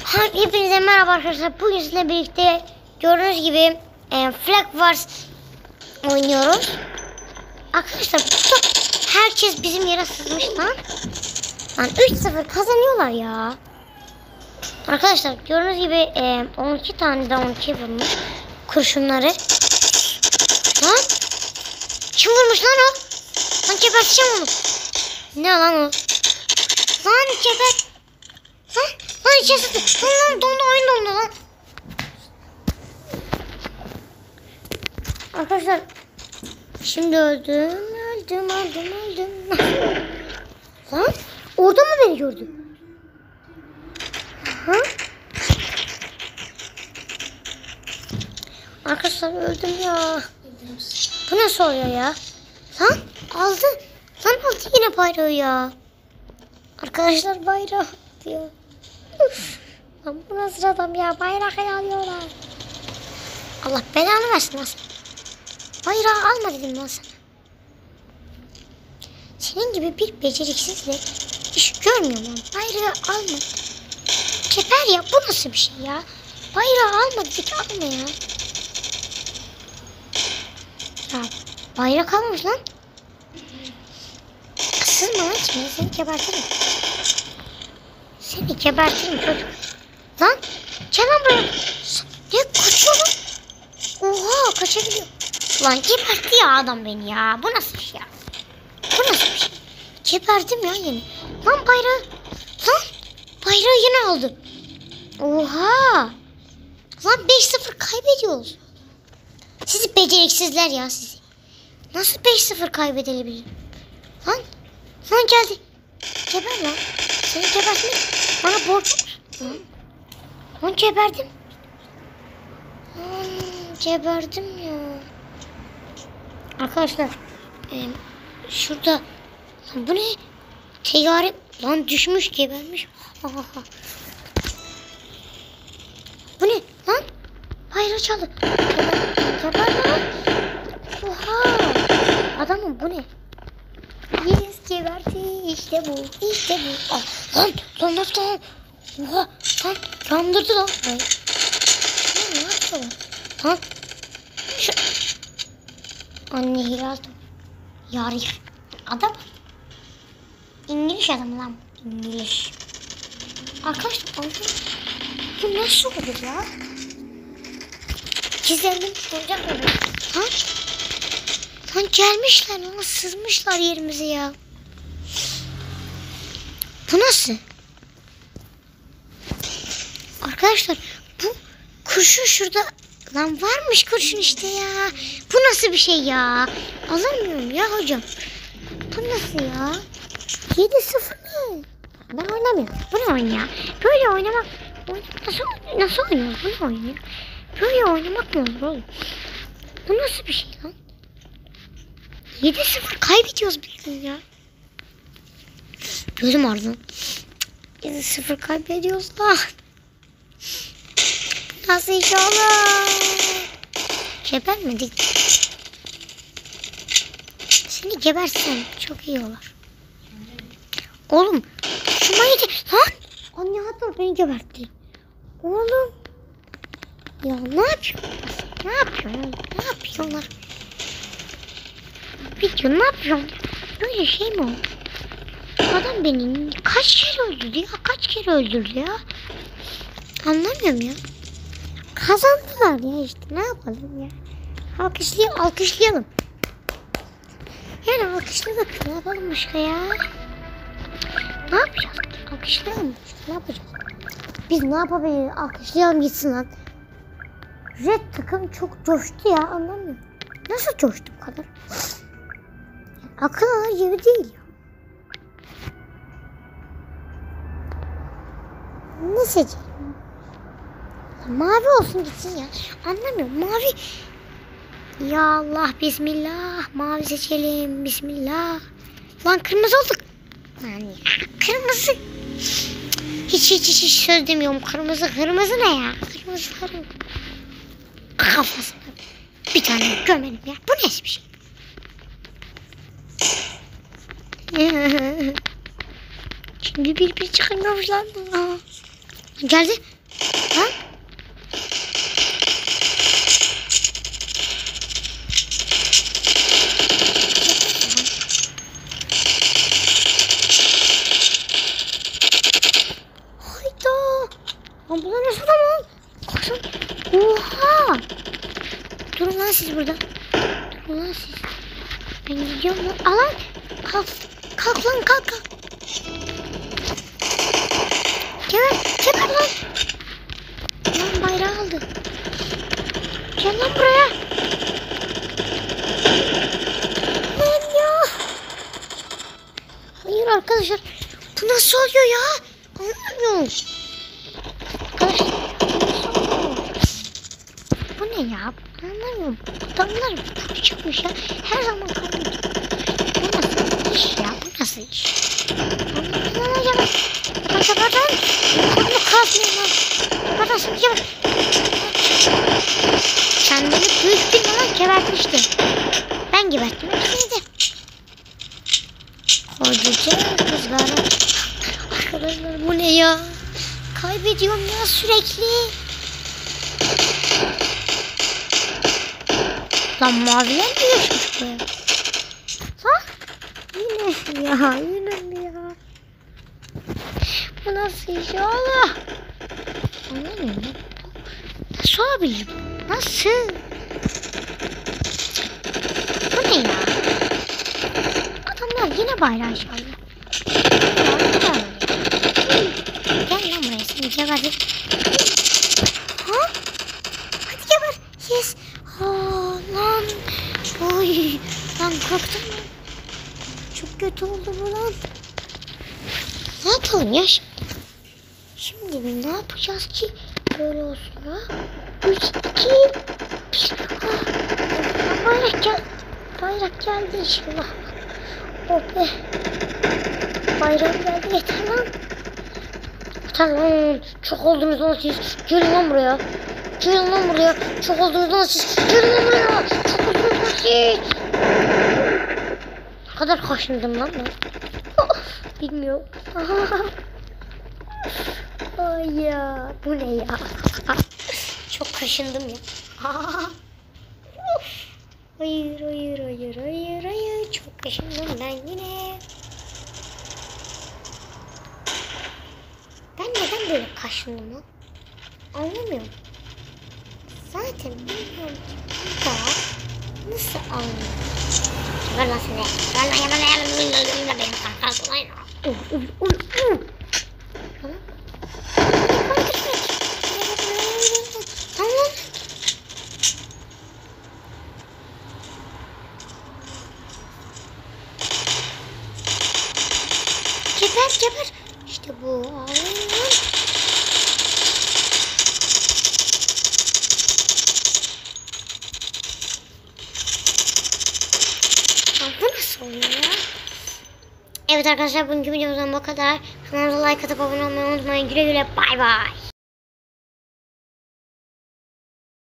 Hepinize merhaba arkadaşlar. Bugün sizinle birlikte gördüğünüz gibi Flag Wars oynuyoruz. Arkadaşlar herkes bizim yere sızmış lan. 3-0 kazanıyorlar ya. Arkadaşlar gördüğünüz gibi 12 tane de 12 vurmuş kurşunları. Lan kim vurmuş lan o? Lan geberteceğim onu. Ne lan o? Lan gebert. Lan içerisi dondu, oyun dondu lan. Arkadaşlar şimdi öldüm. Lan orada mı beni gördü? Ha? Arkadaşlar öldüm ya. Bu nasıl oluyor ya? Lan aldı. Lan aldı yine bayrağı ya. Arkadaşlar bayrağı diyor. Lan bu nasıl adam ya, bayrak alıyorlar. Allah belanı versin lan sen. Bayrağı alma dedim lan sana. Senin gibi bir beceriksizle iş görmüyorum lan. Bayrağı alma. Keper ya, bu nasıl bir şey ya? Bayrağı alma dedik, alma ya. Ya bayrak almış lan. Sızma lan şimdi, seni gebertirim. Seni gebertirim çocuk. Lan gel lan buraya. Ne kaçıyor lan? Oha kaçabiliyor. Lan gebertti ya adam beni ya. Bu nasıl bir şey ya? Bu nasıl bir şey? Geberdim ya yine. Lan bayrağı. Lan bayrağı yine aldı. Oha. Lan 5-0 kaybediyoruz. Sizi beceriksizler ya sizi. Nasıl 5-0 kaybedebilir? Lan geldi. Geber lan. Seni gebertmek bana borcum. Lan geberdim. Geberdim ya. Arkadaşlar şurada lan bu ne? Teyyare lan düşmüş, gebermiş. Bu ne lan? Hayır çaldı. Geber lan. Oha. Adamım bu ne? Yes, geberdi. İşte bu. İşte bu. Lan nasıl lan? Oha. Lan yandırdı lan. Ne yaptı lan? Lan. Şu. Anne hilaldım. Yarif. Adam. İngiliz adam lan. İngiliz. Arkadaşlar bu nasıl olur ya? Gizlendim. Olacak mı? Lan gelmişler lan, sızmışlar yerimize ya. Bu nasıl? Arkadaşlar bu kurşun şurada. Lan varmış kurşun işte ya. Bu nasıl bir şey ya? Alamıyorum ya hocam. Bu nasıl ya? 7-0 ne? Ben oynamıyorum. Bu ne oyun ya? Böyle oynamak. Nasıl oynuyor bu oyun ya? Böyle oynamak mı olur oğlum? Bu nasıl bir şey lan? 7-0 kaybediyoruz bildiğin ya. Gözüm ağrıdı. 7-0 kaybediyoruz lan. Nasıl iş olur? Gebermedik. Seni gebersen çok iyi olur. Oğlum şu mayıcı lan. Anne hatta beni gebertti. Oğlum. Ya ne yapıyorsun? Ne yapıyorsun? Ne yapıyorlar? Video ne yapıyorsun? Böyle şey mi oldu? Adam beni kaç kere öldürdü ya? Kaç kere öldürdü ya? Anlamıyorum ya. Kazandılar ya işte. Ne yapalım ya? Alkışlayalım. Yani alkışladık. Ne yapalım başka ya? Ne yapacağız? Alkışlayalım. Ne yapacağız? Biz ne yapabiliriz? Alkışlayalım gitsin lan. Red takım çok coştu ya. Anlamıyorum. Nasıl coştu bu kadar? Akıl alır gibi değil ya. Ne seçelim? Mavi olsun gitsin ya. Anlamıyorum. Mavi. Ya Allah bismillah. Mavi seçelim. Bismillah. Lan kırmızı olduk. Yani kırmızı. Hiç söz demiyorum. Kırmızı ne ya? Kırmızıların kafasına bir tane gömelim ya. Bu ne bir şey? Şimdi bir çıkıyormuş lan. Geldi. Lan bu ne sonra lan? Koşun. Oha. Durun lan siz burada. Durun lan siz. Ben gidiyorum lan. Alan. Kalk. Kalk lan kalk. Geber lan. Lan bayrağı aldı. Gel lan buraya. Lan ya. Hayır arkadaşlar. Bu nasıl oluyor ya? Anlamıyorum. Arkadaşlar. Bu ne ya? Anlamıyorum. Adamlar çok çıkmış ya. Her zaman kalıyor. Bu nasıl iş ya? Bu nasıl iş? Lan acaba. Pardon. Bunu kalkmıyor lan. Pardon şimdi geber. Kendini büyük bir yalan gebertmişti. Ben geberttim. Neydi? Kocaca kızlara. Arkadaşlar bu ne ya? Kaybediyorum ya sürekli. Lan maviler mi yaşamış buraya? Ha? Yine mi ya? Bu nasıl iş oğlum? Anlamıyorum. Nasıl olabilir? Nasıl? Bu ne ya? Adamlar yine bayrağı çaldı. Gel lan buraya seni geberdim. Ha? Hadi geber. Yes. Lan. Oy. Lan korktum lan. Çok kötü oldu bu lan. Ne yapalım ya şimdi? Şimdi biz ne yapacağız ki böyle olsun ha? 3, 2, 1. Bayrak geldi inşallah. Oh be. Bayrak geldi yeter lan. Tamam. Çok oldunuz lan siz. Gelin lan buraya. Çok oldunuz lan siz. Gelin lan buraya. Çok oldunuz lan siz. Ne kadar kaşındım lan ben. Bilmiyorum. Ay ya. Bu ne ya? Çok kaşındım ya. Hayır. Çok kaşındım ben yine. Ben neden böyle kaşındım lan? Anlamıyorum. Zaten bilmiyorum ki burada nasıl anlıyorum? Ver lan seni. Ver lan benim kankam. Geber. İşte bu. Bu nasıl oluyor ya? Evet arkadaşlar bugünkü videomuzdan bu kadar. Kanalımıza like atıp abone olmayı unutmayın. Güle güle bay bay.